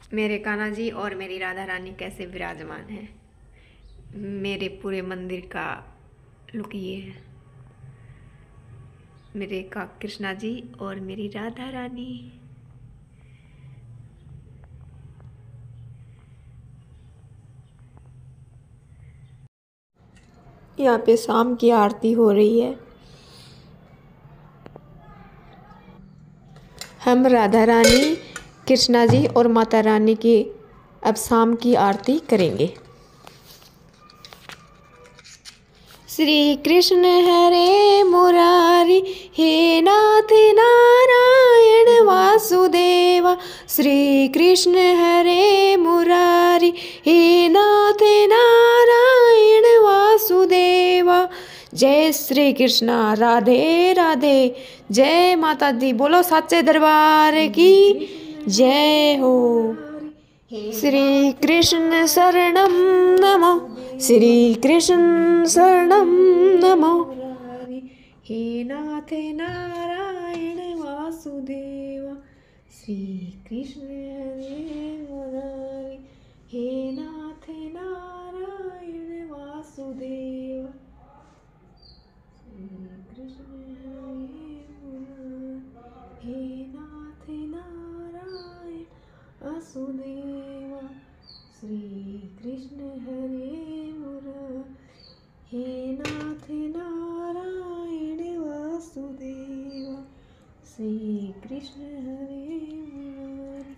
मेरे कान्हा जी और मेरी राधा रानी कैसे विराजमान हैं। मेरे पूरे मंदिर का लुक ये है। मेरे का कृष्णा जी और मेरी राधा रानी। यहाँ पे शाम की आरती हो रही है। हम राधा रानी, कृष्णा जी और माता रानी की अब शाम की आरती करेंगे। श्री कृष्ण हरे मुरारी, हे नाथ नारायण वासुदेवा। श्री कृष्ण हरे मुरारी, हे नाथ नारायण वासुदेवा। जय श्री कृष्णा, राधे राधे। जय माता दी, बोलो सच्चे दरबार की जय हो। श्री कृष्ण शरणम नमो, श्री कृष्ण शरणम नमो। हे नाथ नारायण वासुदेवा। श्री कृष्ण हरे मुरारी, हे नाथ नारायण वासुदेवा। श्री कृष्ण हरे मुरारी, हे नाथ नारायण वासुदेवा। श्री कृष्ण हरे मुरारी, हे नाथ नारायण वासुदेवा। श्री कृष्ण हरे मुरारी।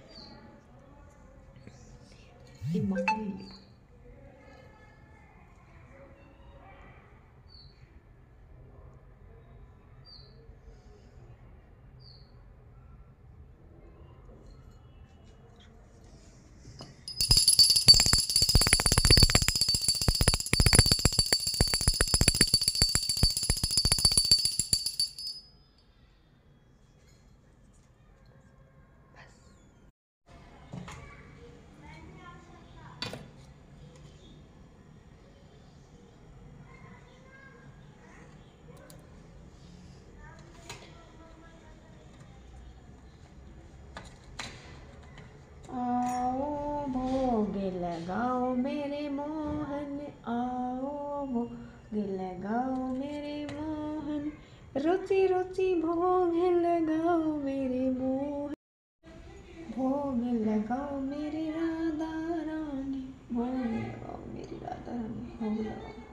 आओ भोग लगाओ मेरे मोहन, आओ भोग लगाओ मेरे मोहन। रुचि रुचि भोग लगाओ मेरे मोहन। भोग लगाओ मेरी राधा रानी, भोग लगाओ मेरी राधा रानी, भोग लगाओ।